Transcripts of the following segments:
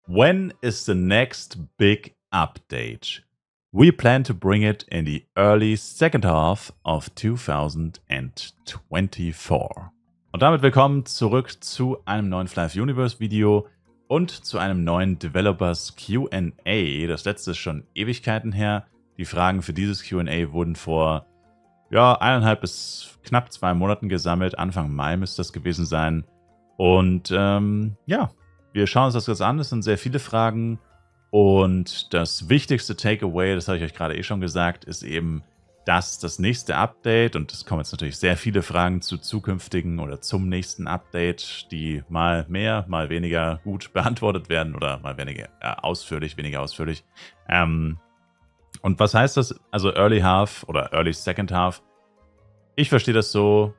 When is the next big update? We plan to bring it in the early second half of 2024. Und damit willkommen zurück zu einem neuen Fly Universe Video und zu einem neuen Developers Q&A. Das letzte ist schon Ewigkeiten her. Die Fragen für dieses Q&A wurden vor 1,5 bis knapp 2 Monaten gesammelt. Anfang Mai müsste das gewesen sein. Und wir schauen uns das jetzt an. Es sind sehr viele Fragen. Und das wichtigste Takeaway, das habe ich euch gerade schon gesagt, ist eben, dass das nächste Update, und es kommen jetzt natürlich sehr viele Fragen zu zukünftigen oder zum nächsten Update, die mal mehr, mal weniger gut beantwortet werden oder mal weniger ausführlich. Und was heißt das? Also Early Half oder Early Second Half. Ich verstehe das so,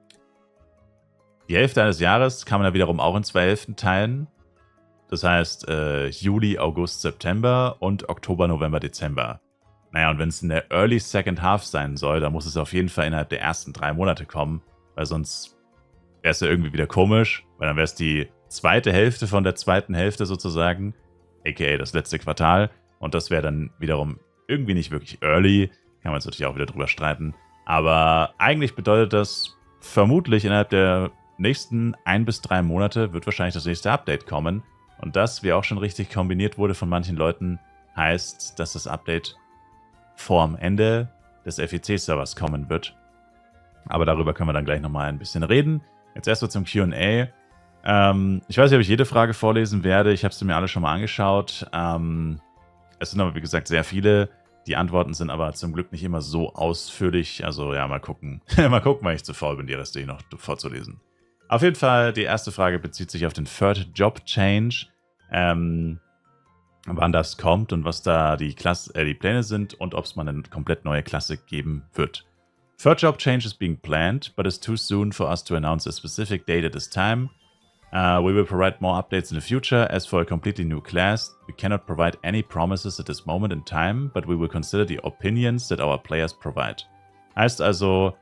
die Hälfte eines Jahres kann man ja wiederum auch in 2 Hälften teilen. Das heißt Juli, August, September und Oktober, November, Dezember. Naja, und wenn es in der Early Second Half sein soll, dann muss es auf jeden Fall innerhalb der ersten 3 Monate kommen, weil sonst wäre es ja irgendwie wieder komisch, weil dann wäre es die zweite Hälfte von der zweiten Hälfte sozusagen, aka das letzte Quartal, und das wäre dann wiederum irgendwie nicht wirklich early, kann man jetzt natürlich auch wieder drüber streiten, aber eigentlich bedeutet das vermutlich innerhalb der nächsten 1 bis 3 Monate wird wahrscheinlich das nächste Update kommen. Und das, wie auch schon richtig kombiniert wurde von manchen Leuten, heißt, dass das Update vorm Ende des FEC-Servers kommen wird. Aber darüber können wir dann gleich nochmal ein bisschen reden. Jetzt erstmal zum Q&A. Ich weiß nicht, ob ich jede Frage vorlesen werde. Ich habe sie mir alle schon mal angeschaut. Es sind aber, wie gesagt, sehr viele. Die Antworten sind aber zum Glück nicht immer so ausführlich. Also ja, mal gucken. Mal gucken, weil ich zu faul bin, die restlichen noch vorzulesen. Auf jeden Fall, die erste Frage bezieht sich auf den Third Job Change. Wann das kommt und was da die Pläne sind und ob es mal eine komplett neue Klasse geben wird. Third Job Change is being planned, but it's too soon for us to announce a specific date at this time. We will provide more updates in the future. As for a completely new class, we cannot provide any promises at this moment in time, but we will consider the opinions that our players provide. Heißt also,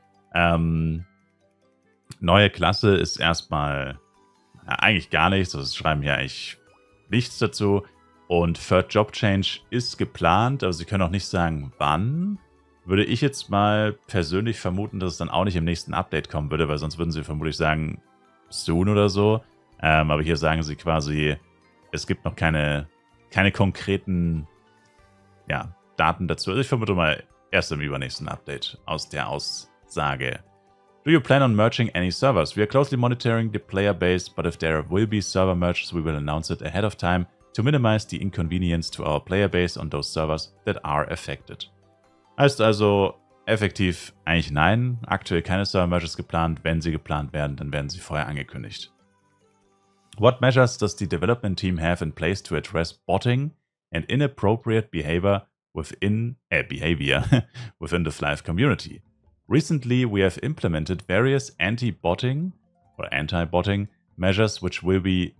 neue Klasse ist erstmal eigentlich gar nichts. Also sie schreiben hier eigentlich nichts dazu. Und Third Job Change ist geplant, aber sie können auch nicht sagen, wann. Würde ich jetzt mal persönlich vermuten, dass es dann auch nicht im nächsten Update kommen würde, weil sonst würden sie vermutlich sagen, soon oder so. Aber hier sagen sie quasi, es gibt noch keine konkreten Daten dazu. Also ich vermute mal erst im übernächsten Update aus der Aussage. Do you plan on merging any servers? We are closely monitoring the player base, but if there will be server merges, we will announce it ahead of time to minimize the inconvenience to our player base on those servers that are affected. Heißt also, effektiv eigentlich nein. Aktuell keine Server merges geplant. Wenn sie geplant werden, dann werden sie vorher angekündigt. What measures does the development team have in place to address botting and inappropriate behavior within the Fly community? Recently, we have implemented various anti-botting measures which we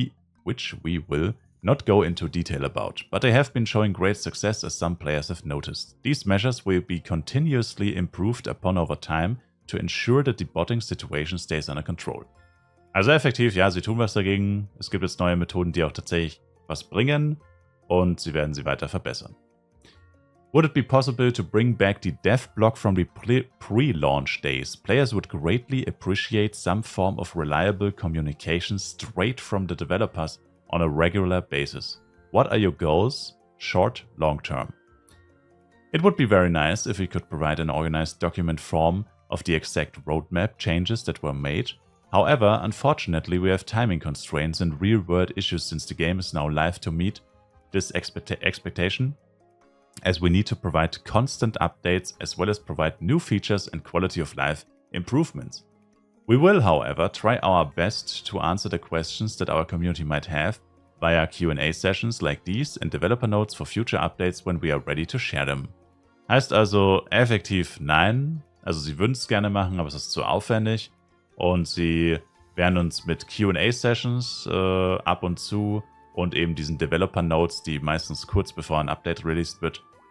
will not go into detail about, but they have been showing great success as some players have noticed. These measures will be continuously improved upon over time to ensure that the botting situation stays under control. Also effektiv, ja, sie tun was dagegen. Es gibt jetzt neue Methoden, die auch tatsächlich was bringen und sie werden sie weiter verbessern. Would it be possible to bring back the dev block from the pre-launch days? Players would greatly appreciate some form of reliable communication straight from the developers on a regular basis. What are your goals, short, long term? It would be very nice if we could provide an organized document form of the exact roadmap changes that were made. However, unfortunately, we have timing constraints and real-world issues since the game is now live to meet this expectation, as we need to provide constant updates as well as provide new features and quality of life improvements. We will, however, try our best to answer the questions that our community might have via Q&A sessions like these and developer notes for future updates when we are ready to share them. Heißt also effektiv nein, also sie würden es gerne machen, aber es ist zu aufwendig und sie werden uns mit Q&A Sessions ab und zu und eben diesen Developer Notes, die meistens kurz bevor ein Update released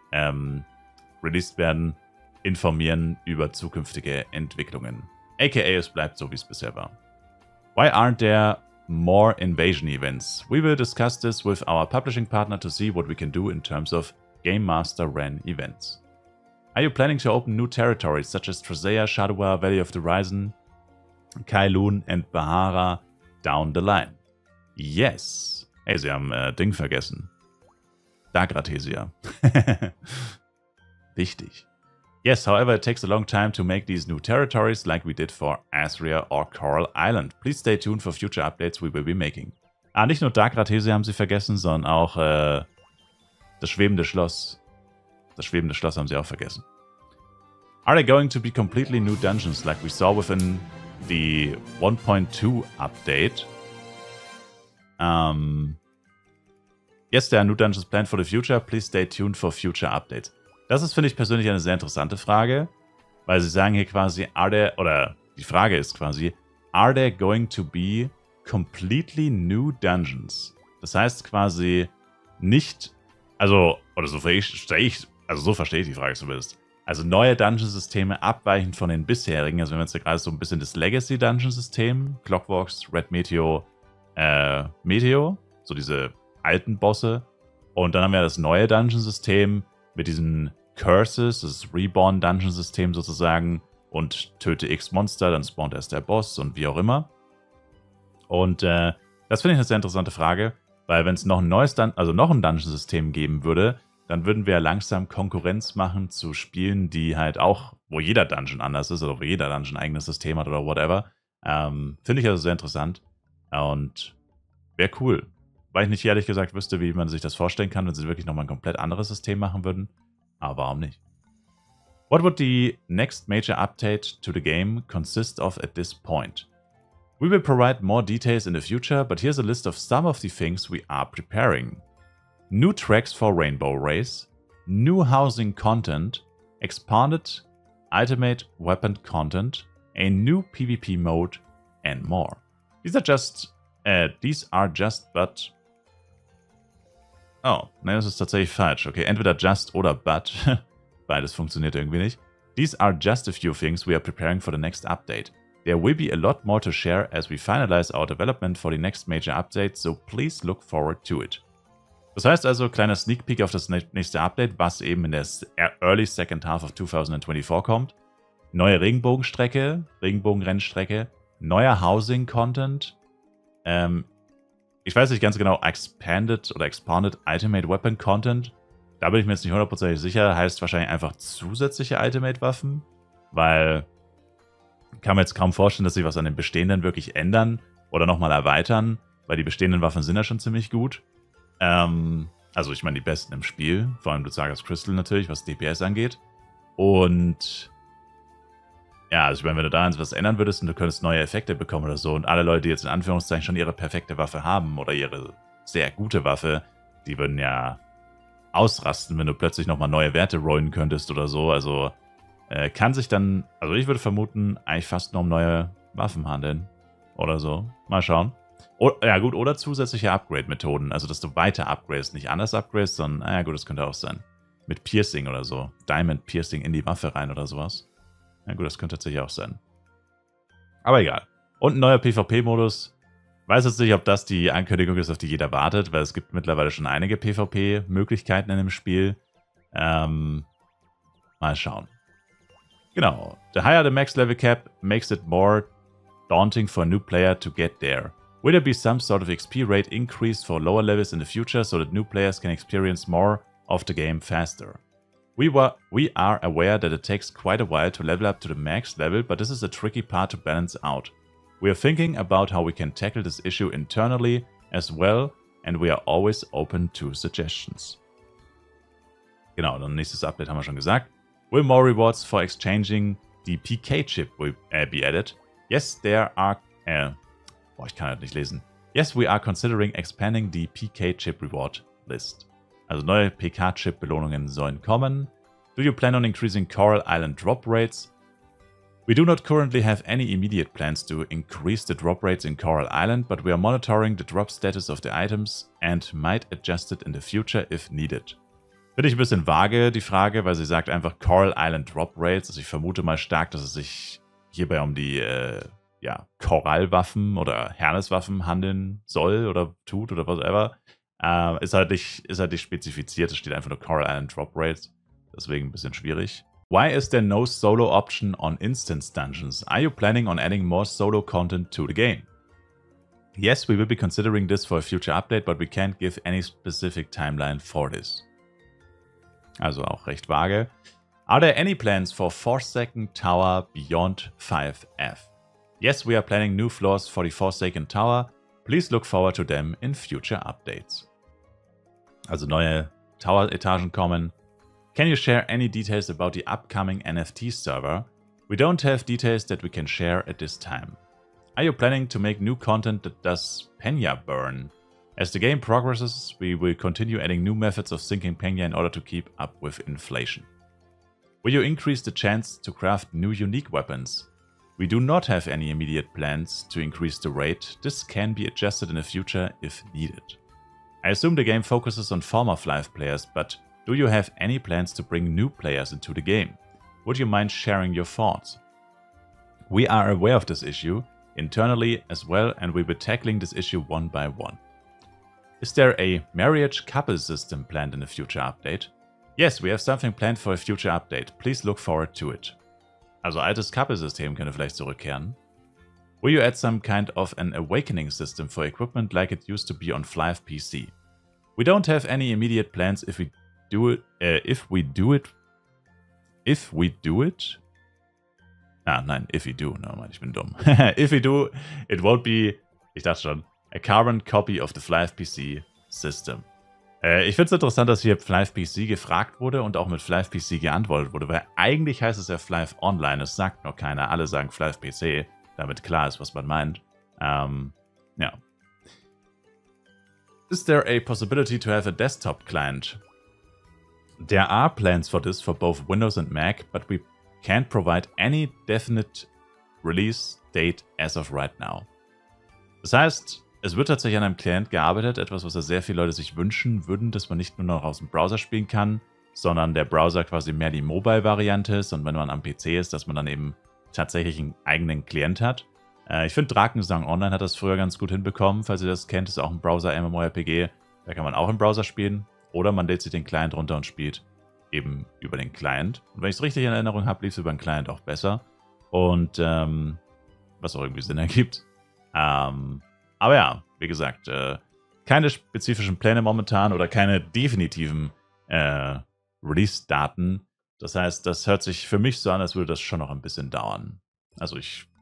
werden, informieren über zukünftige Entwicklungen. AKA, es bleibt so, wie es bisher war. Why aren't there more invasion events. We will discuss this with our publishing partner to see what we can do in terms of Game Master Ren events. Are you planning to open new territories such as Trasea, Shadowar, Valley of the Horizon, Kailun and Bahara down the line? Yes. Ey, sie haben Ding vergessen. Dagratesia. Wichtig. Yes, however, it takes a long time to make these new territories like we did for Azria or Coral Island. Please stay tuned for future updates we will be making. Ah, nicht nur Dagratesia haben sie vergessen, sondern auch das schwebende Schloss. Das schwebende Schloss haben sie auch vergessen. Are they going to be completely new dungeons like we saw within the 1.2 update? Yes, there are new dungeons planned for the future. Please stay tuned for future updates. Das ist, finde ich persönlich, eine sehr interessante Frage, weil sie sagen hier quasi, die Frage ist quasi, are there going to be completely new dungeons? Das heißt quasi nicht, so verstehe ich die Frage zumindest. Also neue Dungeon-Systeme abweichend von den bisherigen, also wenn wir jetzt gerade so ein bisschen das Legacy-Dungeon-System, Clockworks, Red Meteor, Meteor, so diese alten Bosse. Und dann haben wir das neue Dungeon-System mit diesen Curses, das Reborn-Dungeon-System sozusagen. Und töte X Monster, dann spawnt erst der Boss und wie auch immer. Und das finde ich eine sehr interessante Frage, weil wenn es noch ein neues noch ein Dungeon-System geben würde, dann würden wir langsam Konkurrenz machen zu Spielen, die halt auch, wo jeder Dungeon anders ist oder wo jeder Dungeon ein eigenes System hat oder whatever. Finde ich also sehr interessant und wäre cool. Weil ich nicht ehrlich gesagt wüsste, wie man sich das vorstellen kann, wenn sie wirklich nochmal ein komplett anderes System machen würden. Aber warum nicht? What would the next major update to the game consist of at this point? We will provide more details in the future, but here's a list of some of the things we are preparing. New tracks for Rainbow Race, new housing content, expanded ultimate weapon content, a new PvP mode, and more. These are just, but... Oh, nein, das ist tatsächlich falsch. Okay, entweder just oder but. Beides funktioniert irgendwie nicht. These are just a few things we are preparing for the next update. There will be a lot more to share as we finalize our development for the next major update, so please look forward to it. Das heißt also, kleiner Sneak Peek auf das nächste Update, was eben in der Early Second Half of 2024 kommt. Neue Regenbogenstrecke, Regenbogenrennstrecke, neuer Housing-Content, ich weiß nicht ganz genau, Expanded Ultimate Weapon Content. Da bin ich mir jetzt nicht hundertprozentig sicher. Heißt wahrscheinlich einfach zusätzliche Ultimate-Waffen. Weil kann man jetzt kaum vorstellen, dass sie was an den bestehenden wirklich ändern oder nochmal erweitern. Weil die bestehenden Waffen sind ja schon ziemlich gut. Also ich meine die besten im Spiel. Vor allem Blutsagas Crystal natürlich, was DPS angeht. Und ja, also ich meine, wenn du da was ändern würdest und du könntest neue Effekte bekommen oder so und alle Leute, die jetzt in Anführungszeichen schon ihre perfekte Waffe haben oder ihre sehr gute Waffe, die würden ja ausrasten, wenn du plötzlich nochmal neue Werte rollen könntest oder so. Also kann sich dann, also ich würde vermuten, eigentlich fast nur um neue Waffen handeln oder so. Mal schauen. Ja gut, oder zusätzliche Upgrade-Methoden, also dass du weiter upgradest, nicht anders upgradest, sondern, ja gut, das könnte auch sein. Mit Piercing oder so. Diamond Piercing in die Waffe rein oder sowas. Ja gut, das könnte tatsächlich auch sein. Aber egal. Und ein neuer PvP-Modus. Weiß jetzt nicht, ob das die Ankündigung ist, auf die jeder wartet, weil es gibt mittlerweile schon einige PvP-Möglichkeiten in dem Spiel. Mal schauen. Genau. The higher the max level cap makes it more daunting for a new player to get there. Will there be some sort of XP rate increase for lower levels in the future so that new players can experience more of the game faster? We are aware that it takes quite a while to level up to the max level, but this is a tricky part to balance out. We are thinking about how we can tackle this issue internally as well, and we are always open to suggestions. Genau, dann nächstes Update haben wir schon gesagt. Will more rewards for exchanging the PK chip will be added? Yes, there are... ich kann halt nicht lesen. Yes, we are considering expanding the PK chip reward list. Also neue PK-Chip-Belohnungen sollen kommen. Do you plan on increasing Coral Island drop rates? We do not currently have any immediate plans to increase the drop rates in Coral Island, but we are monitoring the drop status of the items and might adjust it in the future if needed. Finde ich ein bisschen vage, die Frage, weil sie sagt einfach Coral Island Drop Rates. Also ich vermute mal stark, dass es sich hierbei um die ja, Korallwaffen oder Herneswaffen handeln soll oder tut oder whatever. Ist halt nicht spezifiziert, es steht einfach nur Coral Island Drop Rate. Deswegen ein bisschen schwierig. Why is there no solo option on instance dungeons? Are you planning on adding more solo content to the game? Yes, we will be considering this for a future update, but we can't give any specific timeline for this. Also auch recht vage. Are there any plans for Forsaken Tower beyond 5F? Yes, we are planning new floors for the Forsaken Tower. Please look forward to them in future updates. Also neue Tower-Etagen kommen. Can you share any details about the upcoming NFT server? We don't have details that we can share at this time. Are you planning to make new content that does Penya burn? As the game progresses, we will continue adding new methods of sinking Penya in order to keep up with inflation. Will you increase the chance to craft new unique weapons? We do not have any immediate plans to increase the rate. This can be adjusted in the future if needed. I assume the game focuses on former FLive players, but do you have any plans to bring new players into the game? Would you mind sharing your thoughts? We are aware of this issue internally as well, and we'll be tackling this issue one by one. Is there a marriage couple system planned in a future update? Yes, we have something planned for a future update. Please look forward to it. Also altes Couple-System könnte vielleicht zurückkehren. Will you add some kind of an awakening system for equipment like it used to be on FLive PC? We don't have any immediate plans if we do it. If we do it? Ah, nein, if we do. No, Mann, ich bin dumm. If we do, it won't be, ich dachte schon, a current copy of the FLive PC system. Ich finde es interessant, dass hier FLive PC gefragt wurde und auch mit FLive PC geantwortet wurde, weil eigentlich heißt es ja FLive Online, es sagt noch keiner, alle sagen FLive PC, damit klar ist, was man meint. Ja. Is there a possibility to have a desktop client? There are plans for this for both Windows and Mac, but we can't provide any definite release date as of right now. Das heißt, es wird tatsächlich an einem Client gearbeitet, etwas, was ja sehr viele Leute sich wünschen würden, dass man nicht nur noch aus dem Browser spielen kann, sondern der Browser quasi mehr die Mobile-Variante ist und wenn man am PC ist, dass man dann eben tatsächlich einen eigenen Client hat. Ich finde, Drakensang Online hat das früher ganz gut hinbekommen, falls ihr das kennt, ist auch ein Browser-MMORPG, da kann man auch im Browser spielen oder man lädt sich den Client runter und spielt eben über den Client. Und wenn ich es richtig in Erinnerung habe, lief es über den Client auch besser und was auch irgendwie Sinn ergibt. Aber ja, wie gesagt, keine spezifischen Pläne momentan oder keine definitiven Release-Daten. Das heißt, das hört sich für mich so an, als würde das schon noch ein bisschen dauern. Also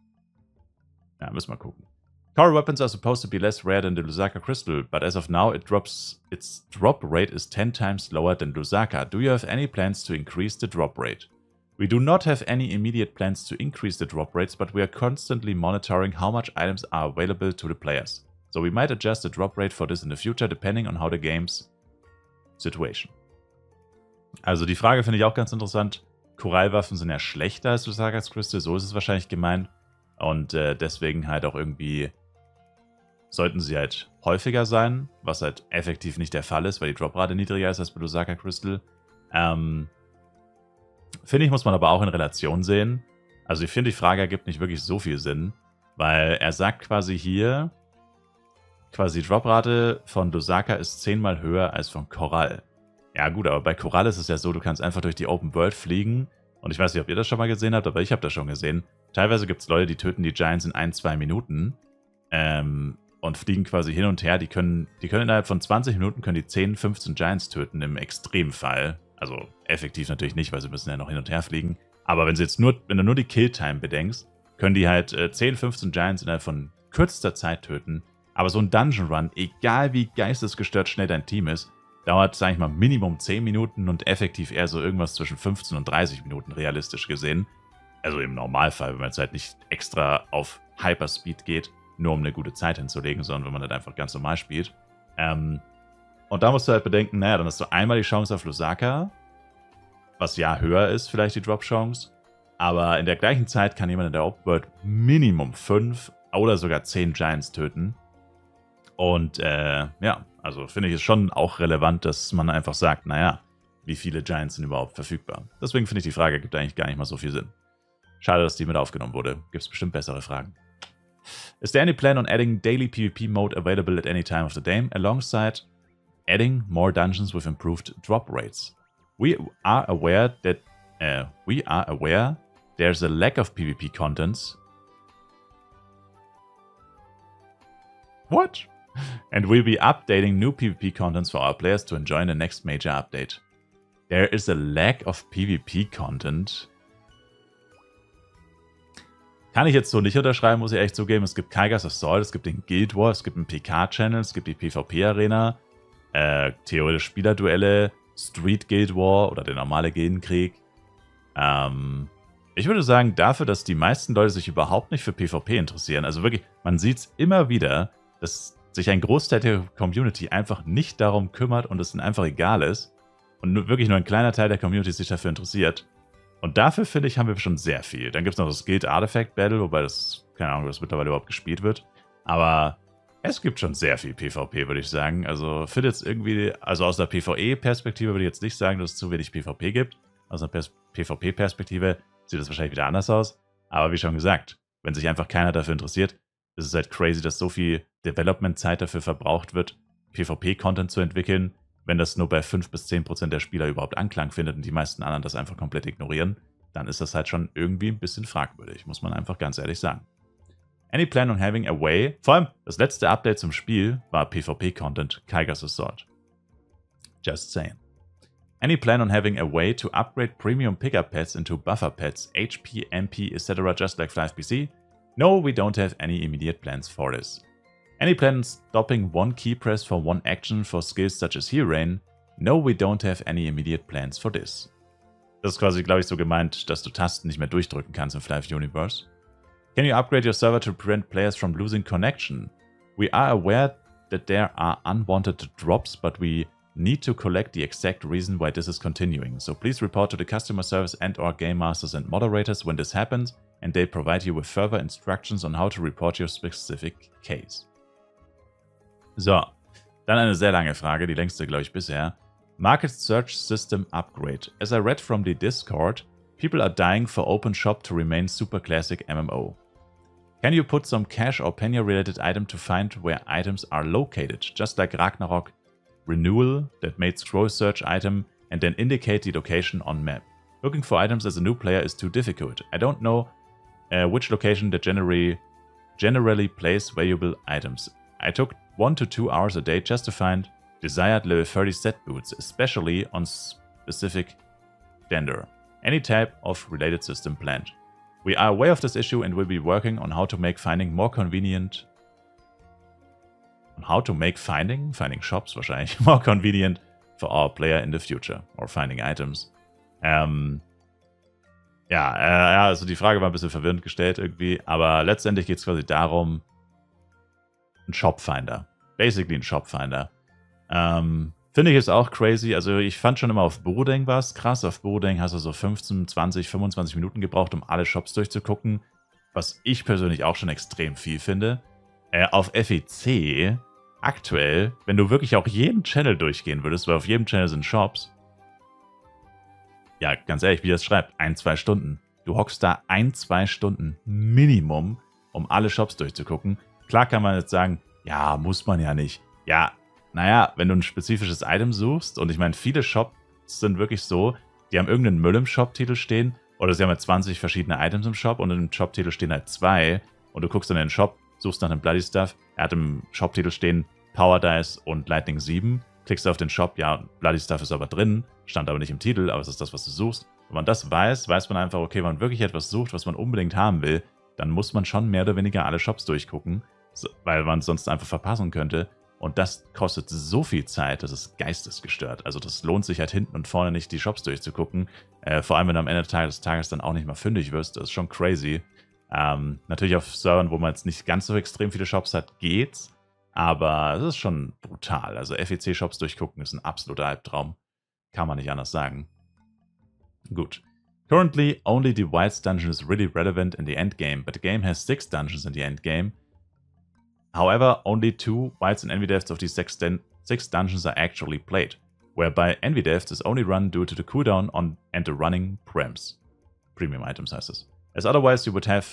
ja, müssen wir gucken. Coral weapons are supposed to be less rare than the Lusaka Crystal, but as of now its drop rate is 10 times lower than Lusaka. Do you have any plans to increase the drop rate? We do not have any immediate plans to increase the drop rates, but we are constantly monitoring how much items are available to the players. So we might adjust the drop rate for this in the future, depending on how the game's situation. Also die Frage finde ich auch ganz interessant. Korallwaffen sind ja schlechter als Lusakas Crystal, so ist es wahrscheinlich gemeint. Und deswegen halt auch irgendwie sollten sie halt häufiger sein, was halt effektiv nicht der Fall ist, weil die Droprate niedriger ist als bei Lusaka Crystal. Finde ich, muss man aber auch in Relation sehen. Also ich finde, die Frage ergibt nicht wirklich so viel Sinn, weil er sagt quasi hier, quasi die Droprate von Lusaka ist 10-mal höher als von Korall. Ja gut, aber bei Korall ist es ja so, du kannst einfach durch die Open World fliegen. Und ich weiß nicht, ob ihr das schon mal gesehen habt, aber ich habe das schon gesehen. Teilweise gibt es Leute, die töten die Giants in 1-2 Minuten und fliegen quasi hin und her. Die können innerhalb von 20 Minuten können die 10, 15 Giants töten im Extremfall. Also effektiv natürlich nicht, weil sie müssen ja noch hin und her fliegen. Aber wenn du nur die Killtime bedenkst, können die halt 10, 15 Giants innerhalb von kürzester Zeit töten. Aber so ein Dungeon Run, egal wie geistesgestört schnell dein Team ist, dauert, sag ich mal, Minimum 10 Minuten und effektiv eher so irgendwas zwischen 15 und 30 Minuten realistisch gesehen. Also im Normalfall, wenn man jetzt halt nicht extra auf Hyperspeed geht, nur um eine gute Zeit hinzulegen, sondern wenn man halt einfach ganz normal spielt. Und da musst du halt bedenken, naja, dann hast du einmal die Chance auf Lusaka, was ja höher ist, vielleicht die Drop-Chance. Aber in der gleichen Zeit kann jemand in der Open World Minimum 5 oder sogar 10 Giants töten. Und ja, also finde ich es schon auch relevant, dass man einfach sagt, naja, wie viele Giants sind überhaupt verfügbar. Deswegen finde ich, die Frage gibt eigentlich gar nicht mal so viel Sinn. Schade, dass die mit aufgenommen wurde. Gibt es bestimmt bessere Fragen. Is there any plan on adding daily PvP mode available at any time of the day, alongside adding more dungeons with improved drop rates? We are aware there's a lack of PvP contents. What? And we'll be updating new PvP contents for our players to enjoy in the next major update. There is a lack of PvP content. Kann ich jetzt so nicht unterschreiben, muss ich echt zugeben. Es gibt Kaigas Assault, es gibt den Guild War, es gibt einen PK-Channel, es gibt die PvP-Arena, theoretisch Spielerduelle, Street Guild War oder der normale Gildenkrieg. Ich würde sagen, dafür, dass die meisten Leute sich überhaupt nicht für PvP interessieren, also wirklich, man sieht es immer wieder, dass sich ein Großteil der Community einfach nicht darum kümmert und es ihnen einfach egal ist und wirklich nur ein kleiner Teil der Community sich dafür interessiert. Und dafür, finde ich, haben wir schon sehr viel. Dann gibt es noch das Guild Artifact Battle, wobei das, keine Ahnung, das mittlerweile überhaupt gespielt wird. Aber es gibt schon sehr viel PvP, würde ich sagen. Also finde jetzt irgendwie, also aus der PvE-Perspektive würde ich jetzt nicht sagen, dass es zu wenig PvP gibt. Aus einer PvP-Perspektive sieht das wahrscheinlich wieder anders aus. Aber wie schon gesagt, wenn sich einfach keiner dafür interessiert, ist es halt crazy, dass so viel Development-Zeit dafür verbraucht wird, PvP-Content zu entwickeln, wenn das nur bei 5 bis 10% der Spieler überhaupt Anklang findet und die meisten anderen das einfach komplett ignorieren, dann ist das halt schon irgendwie ein bisschen fragwürdig, muss man einfach ganz ehrlich sagen. Any plan on having a way? Vor allem, das letzte Update zum Spiel war PvP-Content Kaigas Assault. Just saying. Any plan on having a way to upgrade premium pickup pets into buffer pets, HP, MP, etc. just like 5PC? No, we don't have any immediate plans for this. Any plans stopping one key press for one action for skills such as Heal Rain? No, we don't have any immediate plans for this. Das ist quasi, glaube ich, so gemeint, dass du Tasten nicht mehr durchdrücken kannst im Flive Universe. Can you upgrade your server to prevent players from losing connection? We are aware that there are unwanted drops, but we need to collect the exact reason why this is continuing. So please report to the customer service and/or game masters and moderators when this happens, and they'll provide you with further instructions on how to report your specific case. So, dann eine sehr lange Frage, die längste, glaube ich, bisher. Market Search System Upgrade. As I read from the Discord, people are dying for Open Shop to remain super classic MMO. Can you put some cash or Penya-related item to find where items are located, just like Ragnarok Renewal that made scroll search item and then indicate the location on map? Looking for items as a new player is too difficult. I don't know which location that generally place valuable items. I took 1 to 2 hours a day just to find desired level 30 set boots, especially on specific gender. Any type of related system planned. We are aware of this issue and will be working on how to make finding more convenient. On how to make finding shops wahrscheinlich, more convenient for our player in the future. Or finding items. Also die Frage war ein bisschen verwirrend gestellt irgendwie, aber letztendlich geht es quasi darum, ein Shopfinder. Basically ein Shopfinder. Finde ich jetzt auch crazy. Also ich fand schon immer auf Burudeng war es krass. Auf Burudeng hast du so 15, 20, 25 Minuten gebraucht, um alle Shops durchzugucken. Was ich persönlich auch schon extrem viel finde. Auf FEC aktuell, wenn du wirklich auch jeden Channel durchgehen würdest, weil auf jedem Channel sind Shops. Ja, ganz ehrlich, wie das schreibt, 1-2 Stunden. Du hockst da 1-2 Stunden Minimum, um alle Shops durchzugucken. Klar kann man jetzt sagen, ja, muss man ja nicht. Ja, naja, wenn du ein spezifisches Item suchst, und ich meine, viele Shops sind wirklich so, die haben irgendeinen Müll im Shop-Titel stehen, oder sie haben halt 20 verschiedene Items im Shop und im Shop-Titel stehen halt 2, und du guckst dann in den Shop, suchst nach einem Bloody Stuff, er hat im Shop-Titel stehen Power Dice und Lightning 7, klickst du auf den Shop, ja, Bloody Stuff ist aber drin, stand aber nicht im Titel, aber es ist das, was du suchst. Wenn man das weiß, weiß man einfach, okay, wenn man wirklich etwas sucht, was man unbedingt haben will, dann muss man schon mehr oder weniger alle Shops durchgucken, weil man es sonst einfach verpassen könnte. Und das kostet so viel Zeit, das ist geistesgestört. Also das lohnt sich halt hinten und vorne nicht, die Shops durchzugucken. Vor allem, wenn du am Ende des Tages dann auch nicht mal fündig wirst. Das ist schon crazy. Natürlich auf Servern, wo man jetzt nicht ganz so extrem viele Shops hat, geht's. Aber es ist schon brutal. Also FEC-Shops durchgucken ist ein absoluter Albtraum. Kann man nicht anders sagen. Gut. Currently, only the Wilds dungeon is really relevant in the endgame, but the game has 6 dungeons in the endgame. However, only 2 Wilds and Envy Deaths of these 6 dungeons are actually played, whereby Envy Deaths is only run due to the cooldown on and the running prems. Premium items heißt es. As otherwise you would have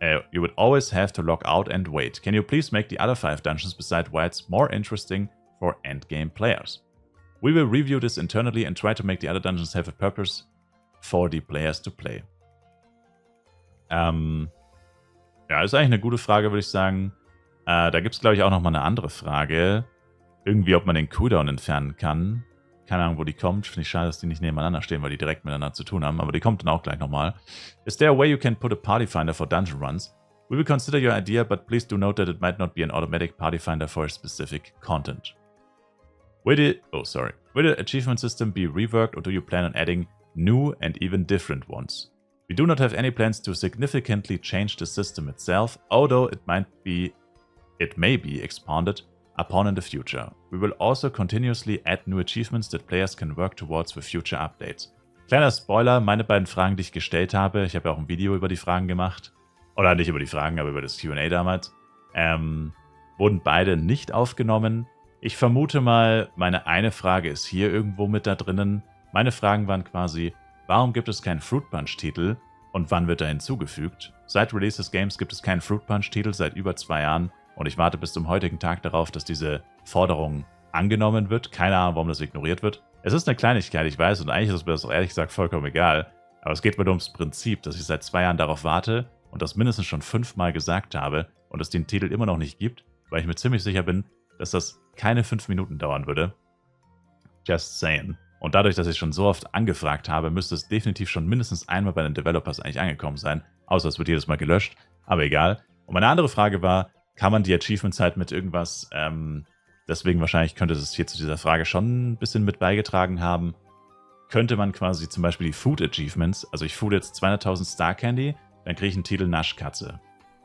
You would always have to log out and wait. Can you please make the other 5 dungeons beside Whites more interesting for endgame players? We will review this internally and try to make the other dungeons have a purpose for the players to play. Ja, ist eigentlich eine gute Frage, würde ich sagen. Da gibt es, glaube ich, auch nochmal eine andere Frage. Irgendwie, ob man den Cooldown entfernen kann. Keine Ahnung, wo die kommt. Finde ich schade, dass die nicht nebeneinander stehen, weil die direkt miteinander zu tun haben. Aber die kommt dann auch gleich nochmal. Is there a way you can put a party finder for dungeon runs? We will consider your idea, but please do note that it might not be an automatic party finder for a specific content. Will the achievement system be reworked, or do you plan on adding new and even different ones? We do not have any plans to significantly change the system itself, although it may be expanded upon in the future. We will also continuously add new achievements that players can work towards with future updates. Kleiner Spoiler, meine beiden Fragen, die ich gestellt habe, ich habe ja auch ein Video über die Fragen gemacht, oder nicht über die Fragen, aber über das Q&A damals, wurden beide nicht aufgenommen. Ich vermute mal, meine eine Frage ist hier irgendwo mit da drinnen. Meine Fragen waren quasi, warum gibt es keinen Fruit Punch-Titel und wann wird er hinzugefügt? Seit Release des Games gibt es keinen Fruit Punch-Titel seit über 2 Jahren. Und ich warte bis zum heutigen Tag darauf, dass diese Forderung angenommen wird. Keine Ahnung, warum das ignoriert wird. Es ist eine Kleinigkeit, ich weiß, und eigentlich ist es mir das auch ehrlich gesagt vollkommen egal. Aber es geht mir nur ums Prinzip, dass ich seit 2 Jahren darauf warte und das mindestens schon 5-mal gesagt habe und es den Titel immer noch nicht gibt, weil ich mir ziemlich sicher bin, dass das keine 5 Minuten dauern würde. Just saying. Und dadurch, dass ich schon so oft angefragt habe, müsste es definitiv schon mindestens einmal bei den Developers eigentlich angekommen sein. Außer es wird jedes Mal gelöscht. Aber egal. Und meine andere Frage war, kann man die Achievements halt mit irgendwas, deswegen wahrscheinlich könnte es hier zu dieser Frage schon ein bisschen mit beigetragen haben, könnte man quasi zum Beispiel die Food Achievements, also ich food jetzt 200.000 Star Candy, dann kriege ich einen Titel Naschkatze.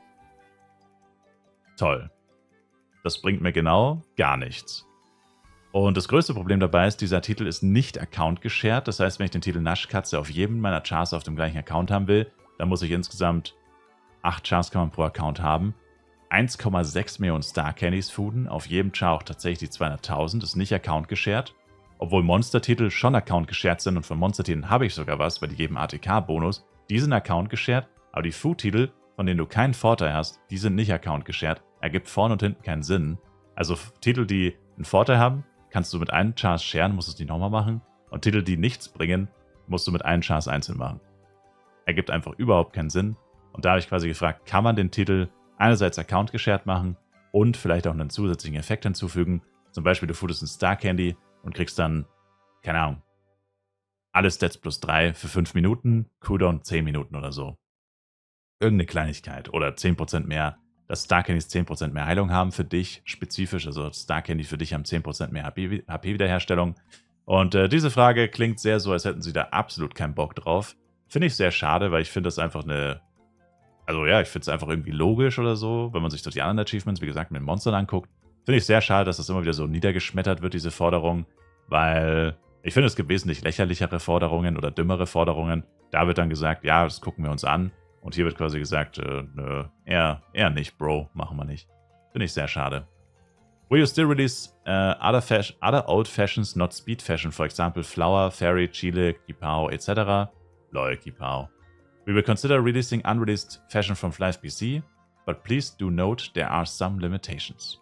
Toll. Das bringt mir genau gar nichts. Und das größte Problem dabei ist, dieser Titel ist nicht Account-geshared. Das heißt, wenn ich den Titel Naschkatze auf jedem meiner Chars auf dem gleichen Account haben will, dann muss ich insgesamt 8 Chars kann man pro Account haben. 1,6 Millionen Star Candies fooden, auf jedem Char auch tatsächlich die 200.000, ist nicht Account-geshared. Obwohl Monster-Titel schon Account-geshared sind und von Monster-Titeln habe ich sogar was, weil die geben ATK-Bonus. Die sind Account-geshared, aber die Food-Titel, von denen du keinen Vorteil hast, die sind nicht Account-geshared. Ergibt vorne und hinten keinen Sinn. Also Titel, die einen Vorteil haben, kannst du mit einem Chars sharen, musst du es nicht nochmal machen. Und Titel, die nichts bringen, musst du mit einem Chars einzeln machen. Ergibt einfach überhaupt keinen Sinn. Und da habe ich quasi gefragt, kann man den Titel einerseits Account geshared machen und vielleicht auch einen zusätzlichen Effekt hinzufügen. Zum Beispiel, du foodest einen Star Candy und kriegst dann, keine Ahnung, alle Stats plus 3 für 5 Minuten, Cooldown 10 Minuten oder so. Irgendeine Kleinigkeit oder 10% mehr, dass Star Candys 10% mehr Heilung haben für dich, spezifisch, also Star Candy für dich haben 10% mehr HP-Wiederherstellung. Und diese Frage klingt sehr so, als hätten sie da absolut keinen Bock drauf. Finde ich sehr schade, weil ich finde das einfach eine... Also ja, ich finde es einfach irgendwie logisch oder so, wenn man sich so die anderen Achievements, wie gesagt, mit den Monstern anguckt. Finde ich sehr schade, dass das immer wieder so niedergeschmettert wird, diese Forderung, weil ich finde, es gibt wesentlich lächerlichere Forderungen oder dümmere Forderungen. Da wird dann gesagt, ja, das gucken wir uns an. Und hier wird quasi gesagt, nö, eher nicht, Bro, machen wir nicht. Finde ich sehr schade. Will you still release other old fashions, not speed fashion, for example, Flower, Fairy, Chile, Kipao, etc.? Lol, Kipao. We will consider releasing unreleased fashion from Flive PC, but please do note there are some limitations.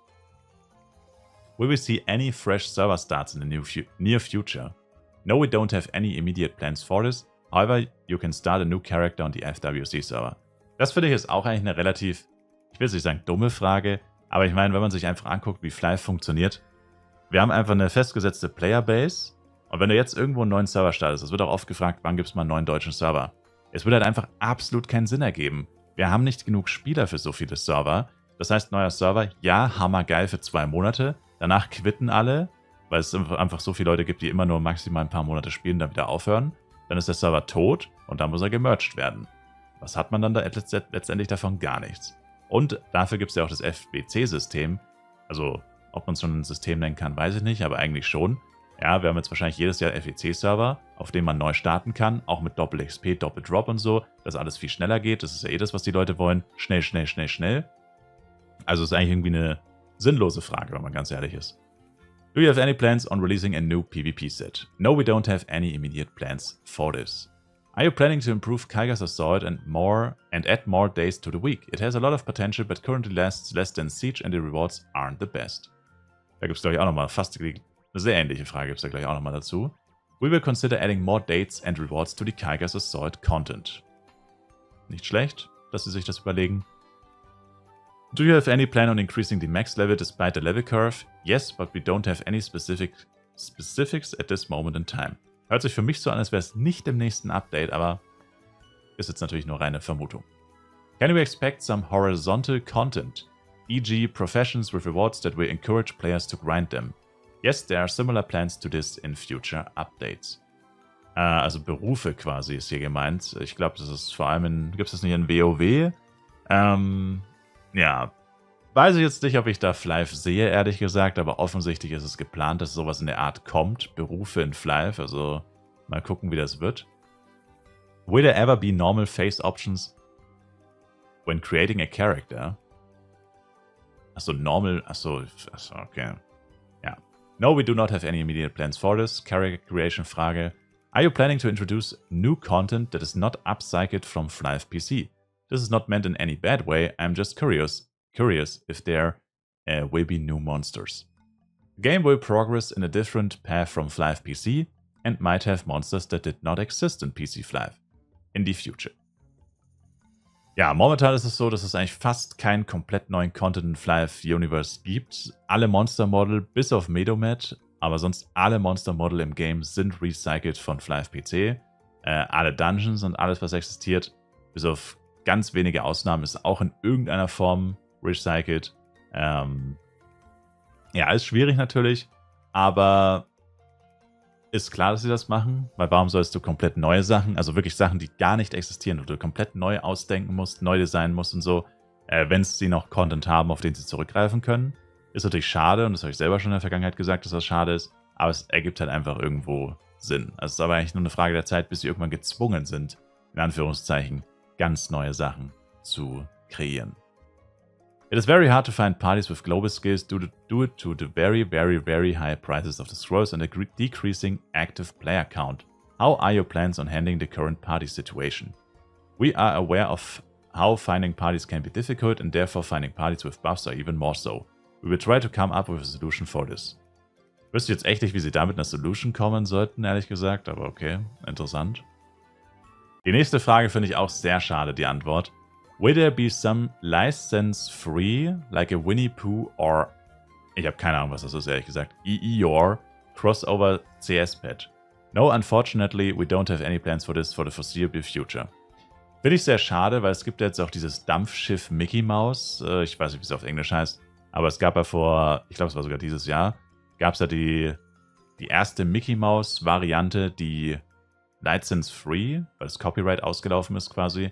Will we see any fresh server starts in the near future? No, we don't have any immediate plans for this. However, you can start a new character on the FWC server. Das finde ich ist auch eigentlich eine relativ, ich will nicht sagen dumme Frage, aber ich meine, wenn man sich einfach anguckt, wie Flive funktioniert, wir haben einfach eine festgesetzte Playerbase und wenn du jetzt irgendwo einen neuen Server startest, das wird auch oft gefragt, wann gibt es mal einen neuen deutschen Server? Es würde halt einfach absolut keinen Sinn ergeben. Wir haben nicht genug Spieler für so viele Server. Das heißt, neuer Server, ja, hammergeil für 2 Monate. Danach quitten alle, weil es einfach so viele Leute gibt, die immer nur maximal ein paar Monate spielen, dann wieder aufhören. Dann ist der Server tot und dann muss er gemerged werden. Was hat man dann da letztendlich davon? Gar nichts. Und dafür gibt es ja auch das FBC-System. Also, ob man es schon ein System nennen kann, weiß ich nicht, aber eigentlich schon. Ja, wir haben jetzt wahrscheinlich jedes Jahr FEC-Server, auf dem man neu starten kann, auch mit Doppel-XP, Doppel-Drop und so, dass alles viel schneller geht. Das ist ja eh das, was die Leute wollen. Schnell, schnell, schnell, schnell. Also ist eigentlich irgendwie eine sinnlose Frage, wenn man ganz ehrlich ist. Do you have any plans on releasing a new PvP set? No, we don't have any immediate plans for this. Are you planning to improve Kaiga's Assault and add more days to the week? It has a lot of potential, but currently lasts less than Siege and the rewards aren't the best. Da gibt es, glaube ich, auch nochmal eine sehr ähnliche Frage gibt es da gleich auch nochmal dazu. We will consider adding more dates and rewards to the Kaiga's Assault content. Nicht schlecht, dass sie sich das überlegen. Do you have any plan on increasing the max level despite the level curve? Yes, but we don't have any specifics at this moment in time. Hört sich für mich so an, als wäre es nicht im nächsten Update, aber ist jetzt natürlich nur reine Vermutung. Can we expect some horizontal content, e.g. professions with rewards that will encourage players to grind them? Yes, there are similar plans to this in future updates. Also Berufe quasi ist hier gemeint. Ich glaube, das ist vor allem gibt es das nicht in WoW? Ja, weiß ich jetzt nicht, ob ich da Flyve sehe, ehrlich gesagt, aber offensichtlich ist es geplant, dass sowas in der Art kommt. Berufe in Flyve, also mal gucken, wie das wird. Will there ever be normal face options when creating a character? Achso, normal, achso, okay. Ja. No, we do not have any immediate plans for this. Character creation Frage. Are you planning to introduce new content that is not upcycled from Flyve PC? This is not meant in any bad way, I'm just curious if there will be new monsters. The game will progress in a different path from Flyve PC and might have monsters that did not exist in PC Flyve in the future. Ja, momentan ist es so, dass es eigentlich fast keinen komplett neuen Content in Flyve Universe gibt. Alle Monster-Model, bis auf Medomet, aber sonst alle Monster-Model im Game sind recycelt von Flyve PC. Alle Dungeons und alles, was existiert, bis auf ganz wenige Ausnahmen, ist auch in irgendeiner Form recycelt. Ja, ist schwierig natürlich, aber ist klar, dass sie das machen, weil warum sollst du komplett neue Sachen, also wirklich Sachen, die gar nicht existieren, oder du komplett neu ausdenken musst, neu designen musst und so, wenn sie noch Content haben, auf den sie zurückgreifen können. Ist natürlich schade, und das habe ich selber schon in der Vergangenheit gesagt, dass das schade ist, aber es ergibt halt einfach irgendwo Sinn. Also es ist aber eigentlich nur eine Frage der Zeit, bis sie irgendwann gezwungen sind, in Anführungszeichen, ganz neue Sachen zu kreieren. It is very hard to find parties with global skills due to the very, very, very high prices of the scrolls and a decreasing active player count. How are your plans on handling the current party situation? We are aware of how finding parties can be difficult, and therefore finding parties with buffs are even more so. We will try to come up with a solution for this. Ich wüsste jetzt echt nicht, wie sie da mit einer Solution kommen sollten, ehrlich gesagt, aber okay, interessant. Die nächste Frage finde ich auch sehr schade, die Antwort. Will there be some license-free, like a Winnie Pooh or, ich habe keine Ahnung, was das ist, ehrlich gesagt, EEOR crossover CS patch? No, unfortunately, we don't have any plans for this for the foreseeable future. Finde ich sehr schade, weil es gibt jetzt auch dieses Dampfschiff Mickey Mouse, ich weiß nicht, wie es auf Englisch heißt, aber es gab ja vor, ich glaube, es war sogar dieses Jahr, gab es ja die erste Mickey Mouse Variante, die license-free, weil das Copyright ausgelaufen ist quasi,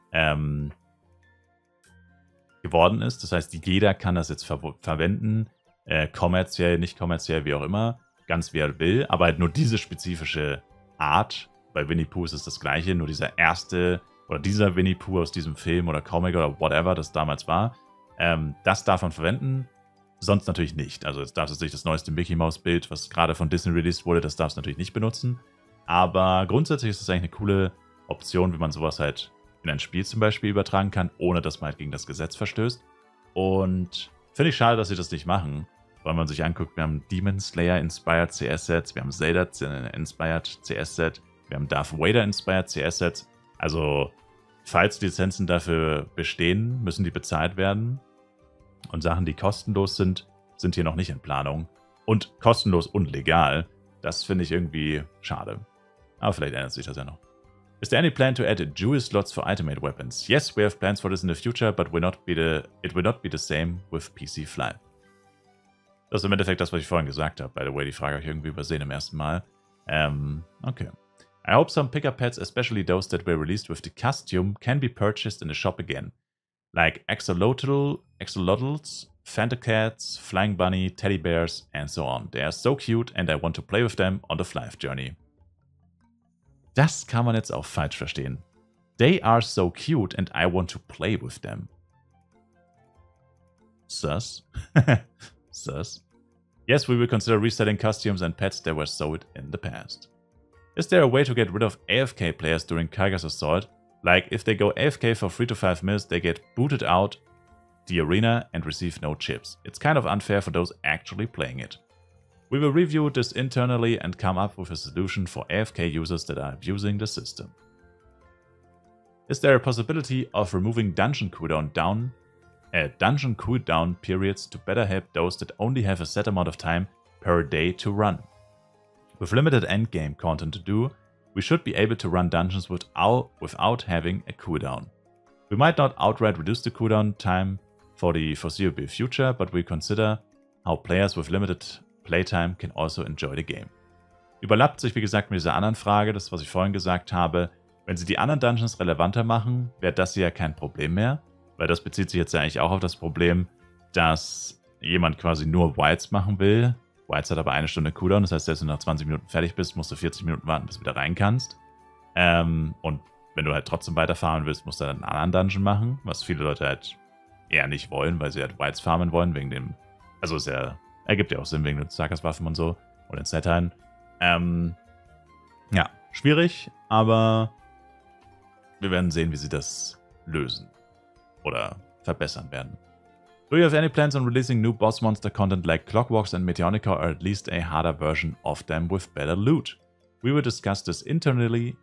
geworden ist. Das heißt, jeder kann das jetzt verwenden, kommerziell, nicht kommerziell, wie auch immer, ganz wie er will, aber halt nur diese spezifische Art. Bei Winnie Pooh ist es das gleiche, nur dieser erste oder dieser Winnie Pooh aus diesem Film oder Comic oder whatever das damals war, das darf man verwenden, sonst natürlich nicht. Also jetzt darfst du sich das neueste Mickey Mouse Bild, was gerade von Disney released wurde, das darfst du natürlich nicht benutzen. Aber grundsätzlich ist es eigentlich eine coole Option, wie man sowas halt in ein Spiel zum Beispiel übertragen kann, ohne dass man halt gegen das Gesetz verstößt. Und finde ich schade, dass sie das nicht machen, weil man sich anguckt, wir haben Demon Slayer Inspired CS-Sets, wir haben Zelda Inspired CS-Set, wir haben Darth Vader Inspired CS-Sets. Also, falls Lizenzen dafür bestehen, müssen die bezahlt werden. Und Sachen, die kostenlos sind, sind hier noch nicht in Planung. Und kostenlos und legal. Das finde ich irgendwie schade. Aber vielleicht ändert sich das ja noch. Is there any plan to add jewel slots for ultimate weapons? Yes, we have plans for this in the future, but it will not be the same with PC Flyve. Das ist im Endeffekt das, was ich vorhin gesagt habe. By the way, die Frage habe ich irgendwie übersehen im ersten Mal. Okay. I hope some pick-up pets, especially those that were released with the costume, can be purchased in the shop again. Like axolotls, Fantacats, Flying Bunny, Teddy Bears, and so on. They are so cute and I want to play with them on the Flyve journey. Das kann man jetzt auch falsch verstehen. They are so cute and I want to play with them. Sus. Sus. Yes, we will consider reselling costumes and pets that were sold in the past. Is there a way to get rid of AFK players during Kaiga's assault? Like, if they go AFK for 3 to 5 minutes, they get booted out the arena and receive no chips. It's kind of unfair for those actually playing it. We will review this internally and come up with a solution for AFK users that are abusing the system. Is there a possibility of removing dungeon cooldown periods to better help those that only have a set amount of time per day to run? With limited endgame content to do, we should be able to run dungeons without having a cooldown. We might not outright reduce the cooldown time for the foreseeable future, but we consider how players with limited Playtime can also enjoy the game. Überlappt sich wie gesagt mit dieser anderen Frage, das was ich vorhin gesagt habe. Wenn sie die anderen Dungeons relevanter machen, wäre das hier ja kein Problem mehr, weil das bezieht sich jetzt ja eigentlich auch auf das Problem, dass jemand quasi nur Wilds machen will. Wilds hat aber 1 Stunde Cooldown, das heißt, selbst wenn du nach 20 Minuten fertig bist, musst du 40 Minuten warten, bis du wieder rein kannst. Und wenn du halt trotzdem weiterfahren willst, musst du dann einen anderen Dungeon machen, was viele Leute halt eher nicht wollen, weil sie halt Wilds farmen wollen, wegen dem, also ist ja, ergibt ja auch Sinn, wegen den Zakas-Waffen und so, und den Sethain. Ja, schwierig, aber wir werden sehen, wie sie das lösen oder verbessern werden. Do you have any plans on releasing new boss monster content like Clockwalks and Meteonica, or at least a harder version of them with better loot? We will discuss this internally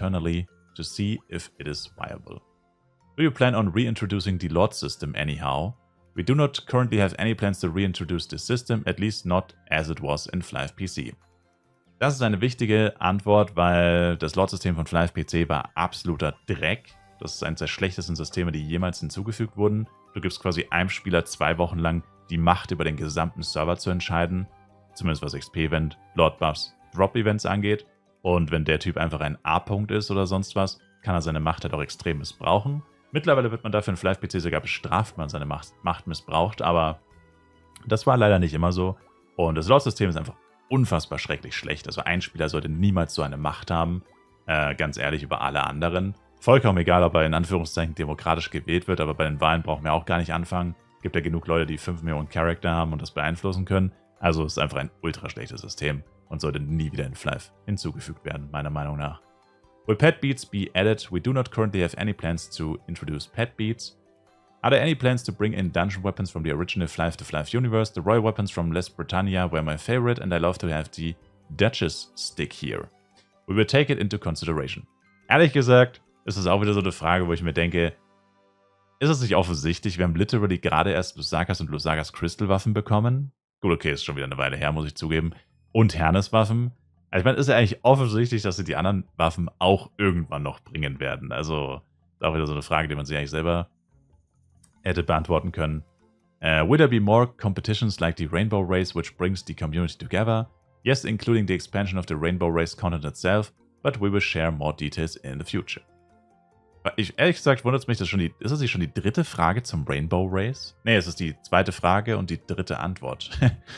to see if it is viable. Do you plan on reintroducing the Lord system anyhow? We do not currently have any plans to reintroduce this system, at least not as it was in FlyFPC. Das ist eine wichtige Antwort, weil das Lord-System von FlyFPC war absoluter Dreck. Das ist eines der schlechtesten Systeme, die jemals hinzugefügt wurden. Du gibst quasi einem Spieler 2 Wochen lang die Macht, über den gesamten Server zu entscheiden. Zumindest was XP-Event, Lord-Buffs, Drop-Events angeht. Und wenn der Typ einfach ein A-Punkt ist oder sonst was, kann er seine Macht halt auch extrem missbrauchen. Mittlerweile wird man dafür in FlyFPC sogar bestraft, wenn man seine Macht missbraucht, aber das war leider nicht immer so. Und das Lord-System ist einfach unfassbar schrecklich schlecht. Also ein Spieler sollte niemals so eine Macht haben, ganz ehrlich, über alle anderen. Vollkommen egal, ob er in Anführungszeichen demokratisch gewählt wird, aber bei den Wahlen brauchen wir auch gar nicht anfangen. Gibt ja genug Leute, die 5 Millionen Charakter haben und das beeinflussen können. Also es ist einfach ein ultra schlechtes System und sollte nie wieder in Flyf hinzugefügt werden, meiner Meinung nach. Will pet beats be added? We do not currently have any plans to introduce pet beats. Are there any plans to bring in dungeon weapons from the original Flyf to Flyf universe? The royal weapons from Les Britannia were my favorite and I love to have the Duchess stick here. We will take it into consideration. Ehrlich gesagt, ist es auch wieder so eine Frage, wo ich mir denke, ist es nicht offensichtlich? Wir haben literally gerade erst Lusakas und Lusakas Crystal Waffen bekommen. Gut, okay, ist schon wieder eine Weile her, muss ich zugeben. Und Hernes Waffen. Also ich meine, ist ja eigentlich offensichtlich, dass sie die anderen Waffen auch irgendwann noch bringen werden. Also ist auch wieder so eine Frage, die man sich eigentlich selber hätte beantworten können. Will there be more competitions like the Rainbow Race, which brings the community together? Yes, including the expansion of the Rainbow Race content itself, but we will share more details in the future. Ehrlich gesagt wundert es mich, dass ist das nicht schon die 3. Frage zum Rainbow Race? Ne, es ist die 2. Frage und die 3. Antwort.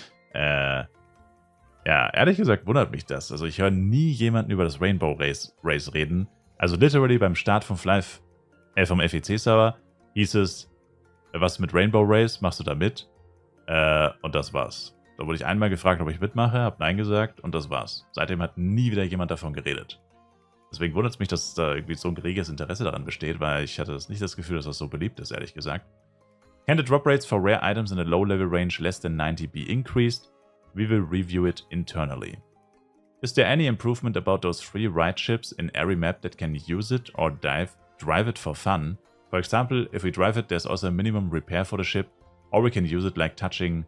Ja, ehrlich gesagt wundert mich das. Also ich höre nie jemanden über das Rainbow Race reden. Also literally beim Start vom vom FEC-Server hieß es, was mit Rainbow Race, machst du da mit? Und das war's. Da wurde ich einmal gefragt, ob ich mitmache, habe Nein gesagt und das war's. Seitdem hat nie wieder jemand davon geredet. Deswegen wundert es mich, dass da irgendwie so ein reges Interesse daran besteht, weil ich hatte nicht das Gefühl, dass das so beliebt ist, ehrlich gesagt. Can the drop rates for rare items in a low level range less than 90 be increased? We will review it internally. Is there any improvement about those 3 ride ships in every map that can use it or drive it for fun? For example, if we drive it, there's also a minimum repair for the ship, or we can use it like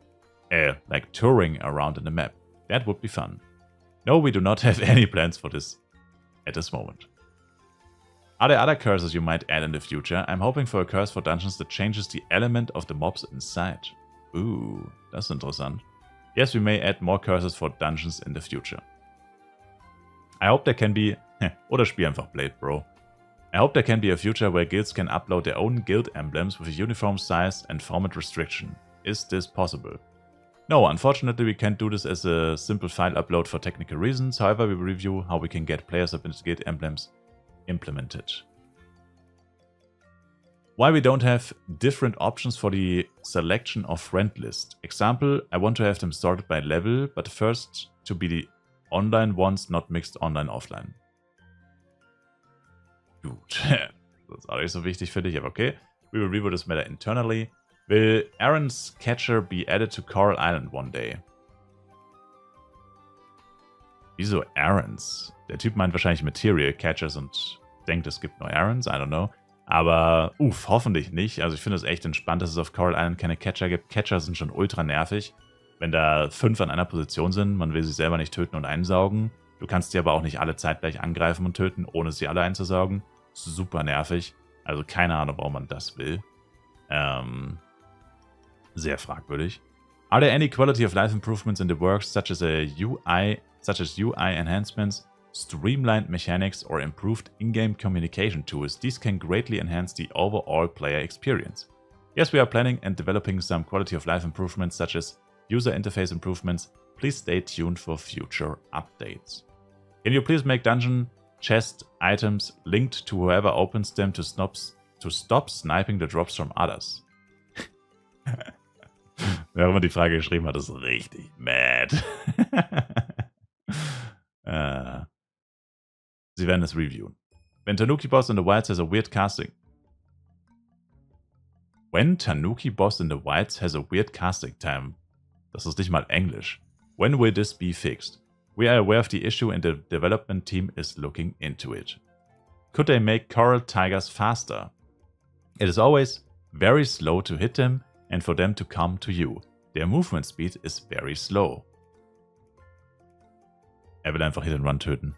touring around in the map. That would be fun. No, we do not have any plans for this at this moment. Are there other curses you might add in the future? I'm hoping for a curse for dungeons that changes the element of the mobs inside. Ooh, das ist interessant. Yes, we may add more curses for dungeons in the future. I hope there can be... Oder spiel einfach Blade, bro. I hope there can be a future where guilds can upload their own guild emblems with a uniform size and format restriction. Is this possible? No, unfortunately we can't do this as a simple file upload for technical reasons. However, we will review how we can get player-submitted guild emblems implemented. Why we don't have different options for the selection of friend list. Example, I want to have them sorted by level, but first to be online ones, not mixed online offline. Gut, das ist auch nicht so wichtig für dich, aber okay. We will review this matter internally. Will Aaron's Catcher be added to Coral Island one day? Wieso Aaron's? Der Typ meint wahrscheinlich Material Catchers und denkt, es gibt nur Aaron's, I don't know. Aber, hoffentlich nicht. Also ich finde es echt entspannt, dass es auf Coral Island keine Catcher gibt. Catcher sind schon ultra nervig. Wenn da 5 an einer Position sind, man will sie selber nicht töten und einsaugen. Du kannst sie aber auch nicht alle zeitgleich angreifen und töten, ohne sie alle einzusaugen. Super nervig. Also keine Ahnung, warum man das will. Sehr fragwürdig. Are there any quality of life improvements in the works, such as UI enhancements, streamlined mechanics, or improved in-game communication tools? These can greatly enhance the overall player experience. Yes, we are planning and developing some quality of life improvements, such as user interface improvements. Please stay tuned for future updates. Can you please make dungeon chest items linked to whoever opens them to stop sniping the drops from others? Wer immer die Frage geschrieben hat, ist richtig mad. Sie werden es reviewen. When Tanuki Boss in the Wilds has a weird casting. When Tanuki Boss in the Wilds has a weird casting time. Das ist nicht mal Englisch. When will this be fixed? We are aware of the issue and the development team is looking into it. Could they make coral tigers faster? It is always very slow to hit them and for them to come to you. Their movement speed is very slow. Er will einfach Hit and Run töten.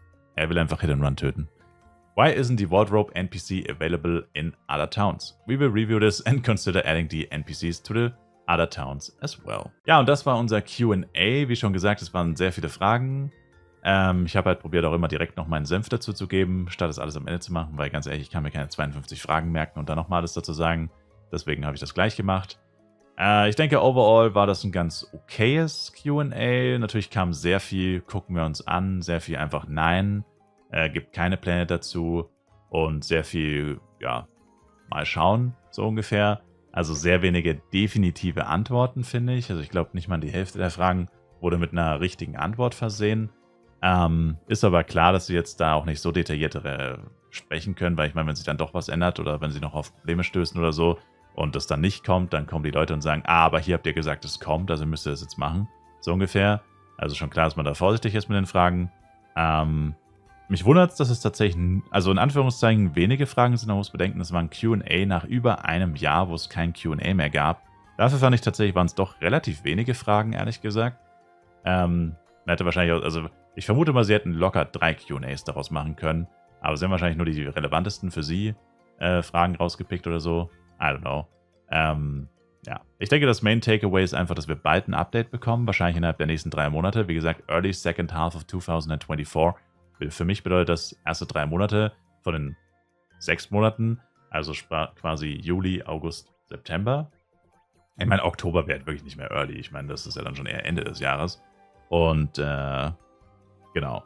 Why isn't the Wardrobe NPC available in other towns? We will review this and consider adding the NPCs to the other towns as well. Ja, und das war unser Q&A. Wie schon gesagt, es waren sehr viele Fragen. Ich habe halt probiert, auch immer direkt noch meinen Senf dazu zu geben, statt es alles am Ende zu machen, weil ganz ehrlich, ich kann mir keine 52 Fragen merken und dann nochmal alles dazu sagen. Deswegen habe ich das gleich gemacht. Ich denke, overall war das ein ganz okayes Q&A. Natürlich kam sehr viel, gucken wir uns an, sehr viel einfach nein, gibt keine Pläne dazu und sehr viel, ja, mal schauen, so ungefähr. Also sehr wenige definitive Antworten, finde ich. Also ich glaube, nicht mal die Hälfte der Fragen wurde mit einer richtigen Antwort versehen. Ist aber klar, dass sie jetzt da auch nicht so detailliert sprechen können, weil ich meine, wenn sich dann doch was ändert oder wenn sie noch auf Probleme stößen oder so und das dann nicht kommt, dann kommen die Leute und sagen, aber hier habt ihr gesagt, es kommt, also müsst ihr das jetzt machen. So ungefähr. Also schon klar, dass man da vorsichtig ist mit den Fragen. Mich wundert es, dass es tatsächlich, also in Anführungszeichen, wenige Fragen sind. Man muss bedenken, es war ein Q&A nach über einem Jahr, wo es kein Q&A mehr gab. Dafür fand ich tatsächlich, waren es doch relativ wenige Fragen, ehrlich gesagt. Man hätte wahrscheinlich auch, also ich vermute mal, sie hätten locker 3 Q&As daraus machen können. Aber sie haben wahrscheinlich nur die relevantesten für sie Fragen rausgepickt oder so. I don't know. Ja, ich denke, das Main Takeaway ist einfach, dass wir bald ein Update bekommen. Wahrscheinlich innerhalb der nächsten 3 Monate. Wie gesagt, early second half of 2024. Für mich bedeutet das erste 3 Monate von den 6 Monaten. Also quasi Juli, August, September. Ich meine, Oktober wäre wirklich nicht mehr early. Ich meine, das ist ja dann schon eher Ende des Jahres. Und genau.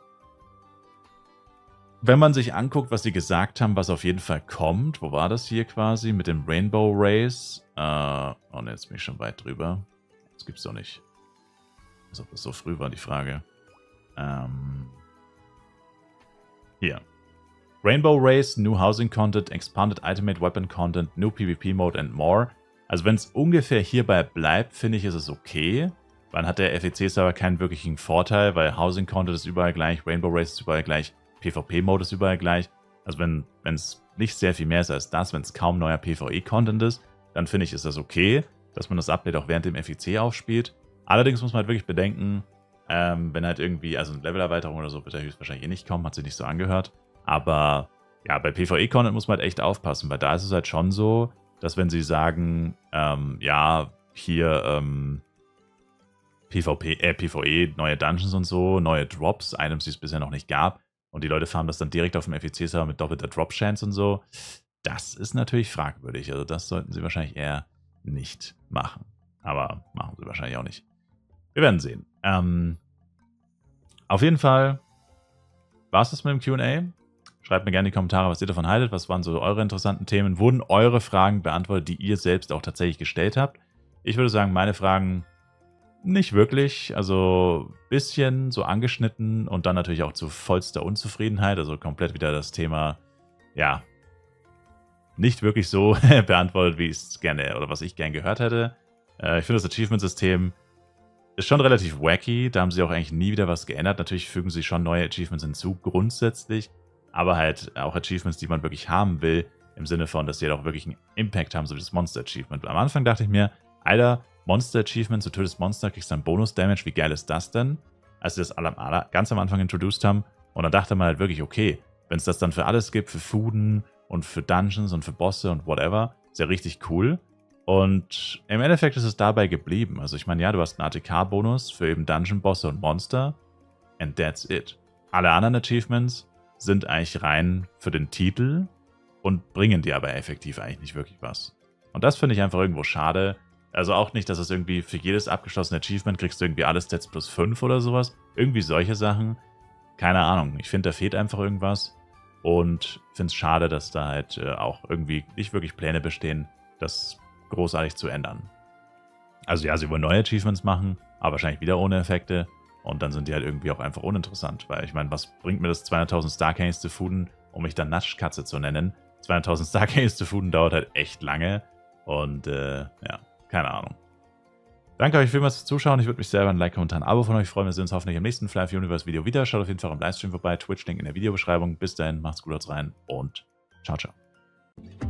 Wenn man sich anguckt, was sie gesagt haben, was auf jeden Fall kommt, wo war das hier quasi mit dem Rainbow Race? Oh ne, jetzt bin ich schon weit drüber. Das gibt's doch nicht. Als ob das so früh war, die Frage. Hier. Rainbow Race, New Housing Content, Expanded Ultimate Weapon Content, New PvP Mode and more. Also wenn es ungefähr hierbei bleibt, finde ich, ist es okay. Dann hat der FEC-Server keinen wirklichen Vorteil, weil Housing Content ist überall gleich, Rainbow Race ist überall gleich, PvP-Mode ist überall gleich. Also wenn es nicht sehr viel mehr ist als das, wenn es kaum neuer PvE-Content ist, dann finde ich, ist das okay, dass man das Update auch während dem FEC aufspielt. Allerdings muss man halt wirklich bedenken, wenn halt irgendwie, also eine Levelerweiterung oder so wird er höchstwahrscheinlich eh nicht kommen, hat sich nicht so angehört. Aber ja, bei PvE-Content muss man halt echt aufpassen, weil da ist es halt schon so, dass wenn sie sagen, ja, hier PvE, neue Dungeons und so, neue Drops, Items, die es bisher noch nicht gab, und die Leute farmen das dann direkt auf dem FEC-Server mit doppelter Drop-Chance und so, das ist natürlich fragwürdig. Also das sollten sie wahrscheinlich eher nicht machen. Aber machen sie wahrscheinlich auch nicht. Wir werden sehen. Auf jeden Fall war es das mit dem Q&A. Schreibt mir gerne in die Kommentare, was ihr davon haltet. Was waren so eure interessanten Themen? Wurden eure Fragen beantwortet, die ihr selbst auch tatsächlich gestellt habt? Ich würde sagen, meine Fragen Nicht wirklich, also ein bisschen so angeschnitten und dann natürlich auch zu vollster Unzufriedenheit, also komplett wieder das Thema, ja, nicht wirklich so beantwortet, wie ich es gerne oder was ich gern gehört hätte. Ich finde, das Achievement-System ist schon relativ wacky, da haben sie auch eigentlich nie wieder was geändert. Natürlich fügen sie schon neue Achievements hinzu, grundsätzlich, aber halt auch Achievements, die man wirklich haben will, im Sinne von, dass die halt auch wirklich einen Impact haben, so wie das Monster-Achievement. Am Anfang dachte ich mir, Alter, Monster-Achievement, du tötest Monster, kriegst dann Bonus-Damage, wie geil ist das denn? Als sie das ganz am Anfang introduced haben. Und dann dachte man halt wirklich, okay, wenn es das dann für alles gibt, für Fuden und für Dungeons und für Bosse und whatever, ist ja richtig cool. Und im Endeffekt ist es dabei geblieben. Also ich meine, ja, du hast einen ATK-Bonus für eben Dungeon-Bosse und Monster. And that's it. Alle anderen Achievements sind eigentlich rein für den Titel und bringen dir aber effektiv eigentlich nicht wirklich was. Und das finde ich einfach irgendwo schade. Also auch nicht, dass es irgendwie für jedes abgeschlossene Achievement kriegst du irgendwie alle Stats plus 5 oder sowas. Irgendwie solche Sachen. Keine Ahnung. Ich finde, da fehlt einfach irgendwas. Und finde es schade, dass da halt auch irgendwie nicht wirklich Pläne bestehen, das großartig zu ändern. Also ja, sie wollen neue Achievements machen, aber wahrscheinlich wieder ohne Effekte. Und dann sind die halt irgendwie auch einfach uninteressant. Weil ich meine, was bringt mir das 200.000 Star Candies zu fooden, um mich dann Naschkatze zu nennen? 200.000 Star Candies zu fooden dauert halt echt lange. Und ja, keine Ahnung. Danke euch vielmals fürs Zuschauen. Ich würde mich sehr über ein Like, Kommentar, ein Abo von euch freuen. Wir sehen uns hoffentlich im nächsten Fly Universe Video wieder. Schaut auf jeden Fall im Livestream vorbei. Twitch-Link in der Videobeschreibung. Bis dahin, macht's gut, haut's rein und ciao, ciao.